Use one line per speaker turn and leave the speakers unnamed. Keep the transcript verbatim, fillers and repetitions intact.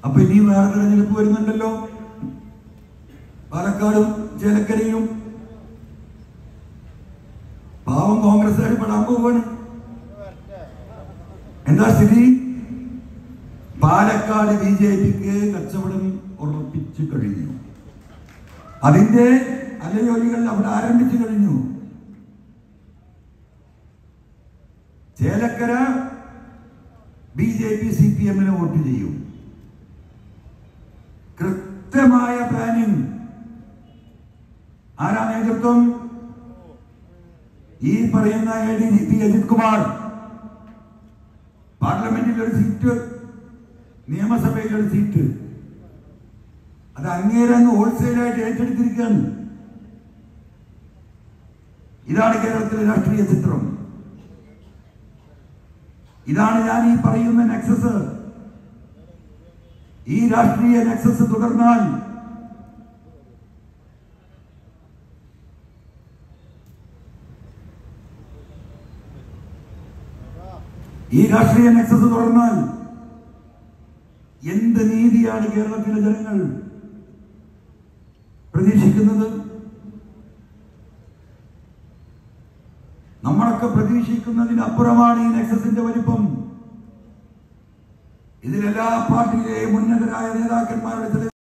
അപ്പൊ ഇനിയും വേറെ തെരഞ്ഞെടുപ്പ് വരുന്നുണ്ടല്ലോ, പാലക്കാടും ചേലക്കരയും. പാവം കോൺഗ്രസ്സുകാർ പെടാൻ പോവാണ്. എന്താ സ്ഥിതി? പാലക്കാട് ബി ജെ പിക്ക് കച്ചവടം ഉറപ്പിച്ചു കഴിഞ്ഞു. അതിന്റെ അലയോലികൾ അവിടെ ആരംഭിച്ചു കഴിഞ്ഞു. Chelakkara B J P C P എമ്മിനെ വോട്ട് ചെയ്യും. കൃത്യമായ പ്ലാനിങ്. ആരാ നേതൃത്വം? ഈ പറയുന്ന A D G P Ajith Kumar. പാർലമെന്റിൽ ഒരു സീറ്റ്, നിയമസഭയിൽ ഒരു സീറ്റ്, അത് അങ്ങേരങ്ങ് ഹോൾസെയിലായിട്ട് ഏറ്റെടുത്തിരിക്കുകയാണ്. ഇതാണ് കേരളത്തിലെ രാഷ്ട്രീയ ചിത്രം. ഇതാണ് ഞാൻ ഈ പറയുന്ന നെക്സസ്. ഈ രാഷ്ട്രീയ നെക്സസ് തുടർന്നാൽ ഈ രാഷ്ട്രീയ നെക്സസ് തുടർന്നാൽ എന്ത് നീതിയാണ് കേരളത്തിലെ ജനങ്ങൾ പ്രതീക്ഷിക്കുന്നത്? നമ്മളൊക്കെ പ്രതീക്ഷിക്കുന്നതിനപ്പുറമാണ് ഈ നെക്സസിന്റെ വലിപ്പം. ഇതിലെല്ലാ പാർട്ടിയിലെയും ഉന്നതരായ നേതാക്കന്മാരുടെ